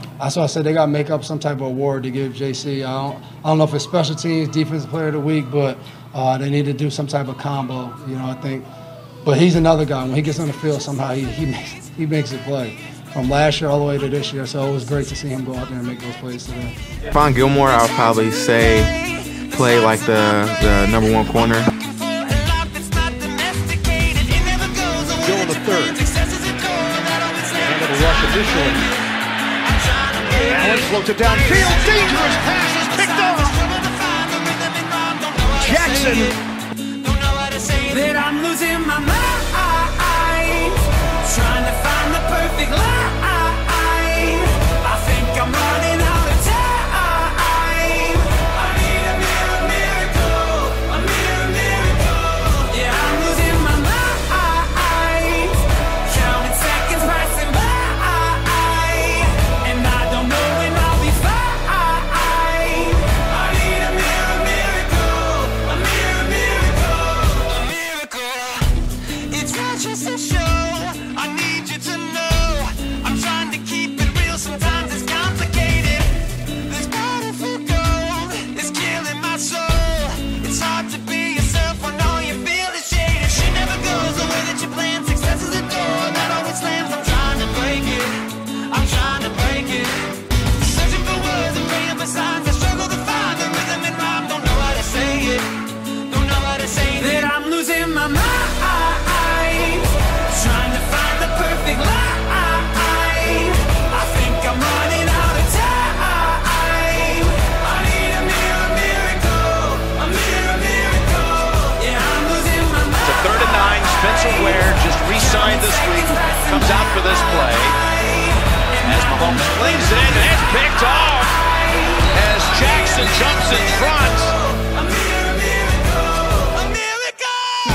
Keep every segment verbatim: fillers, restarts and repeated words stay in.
That's why I said they got to make up some type of award to give J C. I don't, I don't know if it's special teams, defensive player of the week, but uh, they need to do some type of combo. You know, I think. But he's another guy. When he gets on the field, somehow he he makes, he makes it play. From last year all the way to this year, so it was great to see him go out there and make those plays today. Stephon Gilmore, I would probably say, play like the, the number one corner. Still in the third. Handle the rush initially. Allen floats it downfield. Dangerous pass is picked off. Jackson. That I'm losing my mind, trying to find the perfect line. I think I'm running out of time. I need a miracle, miracle, a miracle, miracle. Yeah, I'm losing my mind, counting seconds passing by, and I don't know when I'll be fine. I need a miracle, miracle, a miracle, miracle, a miracle. It's not just a show. I need you to know I'm trying to keep it real. Sometimes it's complicated. This battlefield gold is killing my soul. It's hard to be yourself when all you feel is shaded. She never goes the way that you plan. Success is a door that always slams. I'm trying to break it. I'm trying to break it. Searching for words and praying for signs. I struggle to find the rhythm and rhyme. Don't know how to say it. Don't know how to say it. That I'm losing my mind. Trying to find the perfect line. I think I'm running out of time. I need a miracle, miracle, a miracle, miracle. Yeah, I'm losing my mind. It's a third and nine. Spencer Ware just re-signed this week. Comes out for this play. As Mahomes flings it, and it's picked off. As Jackson jumps in front. A miracle, miracle, a miracle.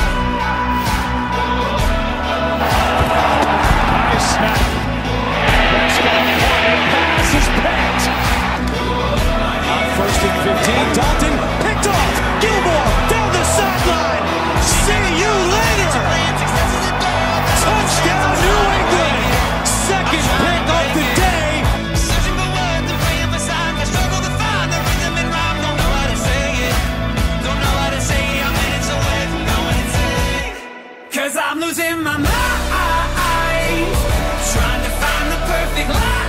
Snap. Prescott quiet pass is picked. On first and fifteen, Dalton picked off. Gilmore down the sideline. See you later. Touchdown, New England. Second pick of the day. Searching for words and praying for signs. I struggle to find the rhythm and rhyme. Don't know how to say it. Don't know how to say it. I'm minutes away from knowing insane. Cause I'm losing my mind. Trying to find the perfect line.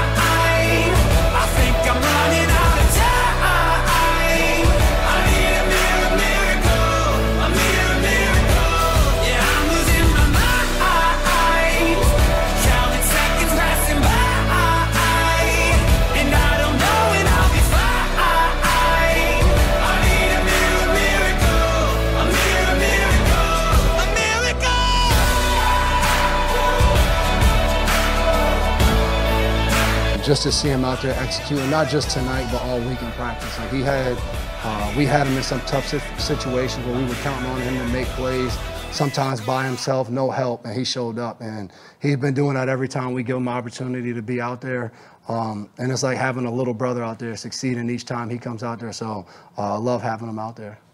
I think I'm running out of time. I need a miracle, miracle, a miracle, miracle. Yeah, I'm losing my mind, counting seconds passing by, and I don't know when I'll be fine. I need a miracle, miracle, a miracle, miracle, a miracle. Just to see him out there executing, not just tonight, but all week in practice. Like he had, uh, we had him in some tough situations where we were counting on him to make plays, sometimes by himself, no help, and he showed up. And he's been doing that every time we give him an opportunity to be out there. Um, and it's like having a little brother out there succeeding each time he comes out there. So I uh, love having him out there.